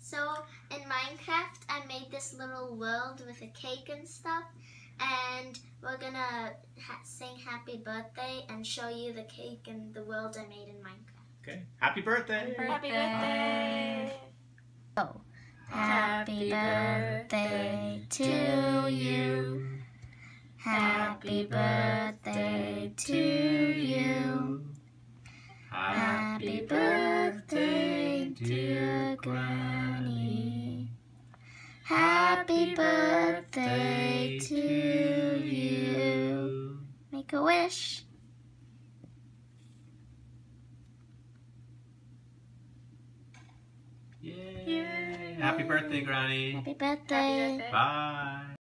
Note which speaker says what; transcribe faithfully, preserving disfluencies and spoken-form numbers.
Speaker 1: So in Minecraft, I made this little world with a cake and stuff, and we're gonna ha sing happy birthday and show you the cake and the world I made in Minecraft.
Speaker 2: Okay. Happy birthday!
Speaker 3: Happy birthday!
Speaker 1: Oh, happy birthday to you. Happy birthday to you.
Speaker 2: Happy
Speaker 1: birthday, dear Granny. Happy birthday to you. Make a wish.
Speaker 2: Yay! Happy birthday, Granny.
Speaker 1: Happy birthday.
Speaker 2: Bye.